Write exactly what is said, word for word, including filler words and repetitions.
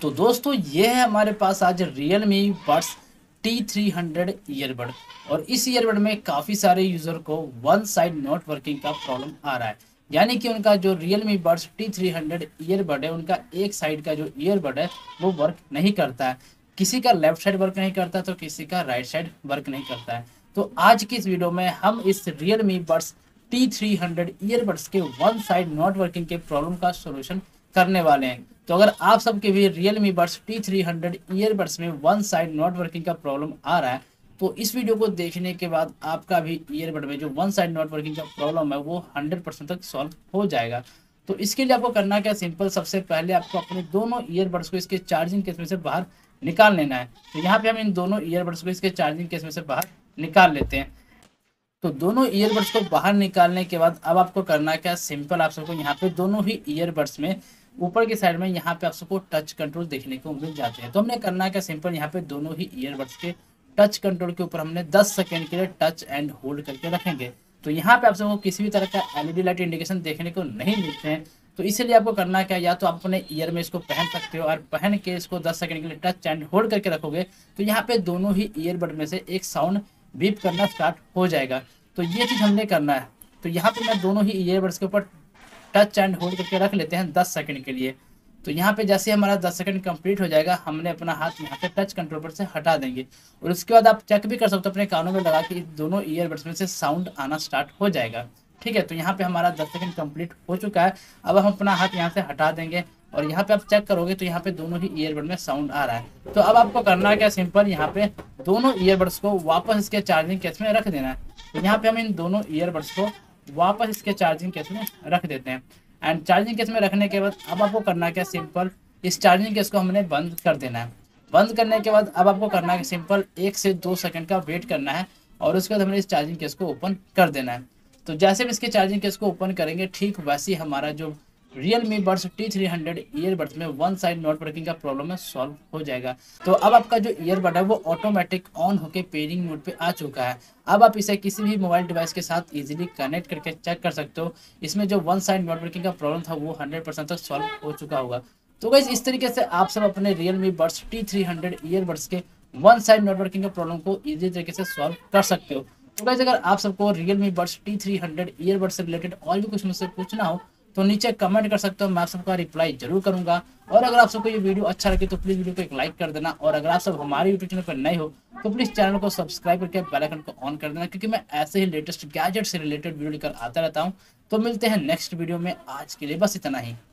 तो दोस्तों ये है हमारे पास आज Realme Buds T three hundred earbud. और इस ईयरबड में काफ़ी सारे यूज़र को वन साइड नॉट वर्किंग का प्रॉब्लम आ रहा है। यानी कि उनका जो Realme Buds T three hundred earbud है, उनका एक साइड का जो ईयरबड है वो वर्क नहीं करता है। किसी का लेफ्ट साइड वर्क नहीं करता तो किसी का राइट साइड वर्क नहीं करता है। तो आज की इस वीडियो में हम इस Realme Buds T three hundred earbuds के वन साइड नॉट वर्किंग के प्रॉब्लम का सॉल्यूशन करने वाले हैं। तो अगर आप सबके भी Realme Buds T three hundred earbuds में वन साइड नॉट वर्किंग का प्रॉब्लम आ रहा है तो इस वीडियो को देखने के बाद आपका भी ईयरबड में जो वन साइड नॉट वर्किंग का प्रॉब्लम है वो हंड्रेड परसेंट तक सॉल्व हो जाएगा। तो इसके लिए आपको करना क्या, सिंपल, सबसे पहले आपको अपने दोनों ईयरबड्स को इसके चार्जिंग केस में से बाहर निकाल लेना है। तो यहाँ पे हम इन दोनों ईयरबड्स को इसके चार्जिंग केस में से बाहर निकाल लेते हैं। तो दोनों ईयरबड्स को बाहर निकालने के बाद अब आपको करना क्या, सिंपल, आप सबको यहाँ पे दोनों ही ईयरबड्स में ऊपर की साइड में यहाँ पे आप सबको टच कंट्रोल देखने को मिल जाते हैं। तो हमने करना क्या, सिंपल, यहाँ पे दोनों ही ईयरबड्स के टच कंट्रोल के ऊपर हमने दस सेकेंड के लिए टच एंड होल्ड करके रखेंगे। तो यहाँ पे आप सबको किसी भी तरह का एलईडी लाइट इंडिकेशन देखने को नहीं मिलते हैं। तो इसलिए आपको करना क्या, या तो आप अपने ईयर में इसको पहन सकते हो और पहन के इसको दस सेकंड के लिए टच एंड होल्ड करके रखोगे तो यहाँ पे दोनों ही ईयरबड में से एक साउंड बीप करना स्टार्ट हो जाएगा। तो ये चीज़ हमने करना है। तो यहाँ पे मैं दोनों ही ईयरबड्स के ऊपर टच एंड होल्ड करके रख लेते हैं दस सेकंड के लिए। तो यहाँ पे जैसे हमारा दस सेकंड कंप्लीट हो जाएगा, हमने अपना हाथ यहाँ पे टच कंट्रोल पर से हटा देंगे और उसके बाद आप चेक भी कर सकते हो अपने कानों में लगा के दोनों ईयरबड्स में से साउंड आना स्टार्ट हो जाएगा। ठीक है, तो यहाँ पे हमारा दस सेकंड कंप्लीट हो चुका है। अब हम अपना हाथ यहाँ से हटा देंगे और यहाँ पे आप चेक करोगे तो यहाँ पे दोनों ही ईयरबड में साउंड आ रहा है। तो अब आपको करना क्या, सिंपल, यहाँ पे दोनों ईयरबड्स को वापस इसके चार्जिंग केस में रख देना है। तो यहाँ पे हम इन दोनों ईयरबड्स को वापस इसके चार्जिंग केस में रख देते हैं। एंड चार्जिंग केस में रखने के बाद अब आपको करना क्या, सिंपल, इस चार्जिंग केस को हमने बंद कर देना है। बंद करने के बाद अब आपको करना है सिंपल एक से दो सेकंड का वेट करना है और उसके बाद हमने इस चार्जिंग केस को ओपन कर देना है। तो जैसे हम इसके चार्जिंग केस को ओपन करेंगे ठीक वैसे ही हमारा जो Realme Buds T three hundred earbuds में वन साइड नॉट वर्किंग का प्रॉब्लम है सॉल्व हो जाएगा। तो अब आपका जो ईयरबड है वो ऑटोमेटिक ऑन होके पेयरिंग मोड पे आ चुका है। अब आप इसे किसी भी मोबाइल डिवाइस के साथ इजीली कनेक्ट करके चेक कर सकते हो। इसमें जो वन साइड नॉट वर्किंग का प्रॉब्लम था वो हंड्रेड परसेंट तक सॉल्व हो चुका होगा। तो गाइस इस तरीके से आप सब अपने Realme Buds T three hundred earbuds के वन साइड नॉट वर्किंग के प्रॉब्लम को इजी तरीके से सॉल्व कर सकते हो। तो गाइस अगर आप सबको Realme Buds T three hundred earbuds से रिलेटेड और भी कुछ मुझसे पूछना हो तो नीचे कमेंट कर सकते हो, मैं आप सबका रिप्लाई जरूर करूंगा। और अगर आप सबको ये वीडियो अच्छा लगे तो प्लीज़ वीडियो को एक लाइक कर देना। और अगर आप सब हमारे यूट्यूब चैनल पर नए हो तो प्लीज़ चैनल को सब्सक्राइब करके बेल आइकन को ऑन कर देना, क्योंकि मैं ऐसे ही लेटेस्ट गैजेट से रिलेटेड वीडियो लेकर आता रहता हूँ। तो मिलते हैं नेक्स्ट वीडियो में, आज के लिए बस इतना ही।